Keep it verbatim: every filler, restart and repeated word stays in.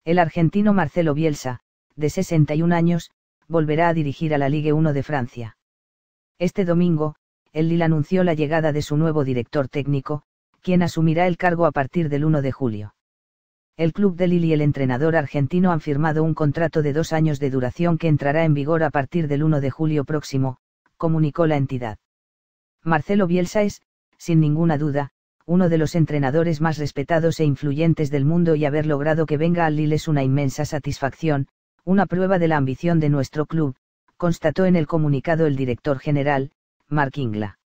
El argentino Marcelo Bielsa, de sesenta y un años, volverá a dirigir a la Ligue uno de Francia. Este domingo, el Lille anunció la llegada de su nuevo director técnico, quien asumirá el cargo a partir del uno de julio. El club de Lille y el entrenador argentino han firmado un contrato de dos años de duración que entrará en vigor a partir del uno de julio próximo, comunicó la entidad. Marcelo Bielsa es, sin ninguna duda, uno de los entrenadores más respetados e influyentes del mundo y haber logrado que venga al Lille es una inmensa satisfacción, una prueba de la ambición de nuestro club, constató en el comunicado el director general, Marc Ingla.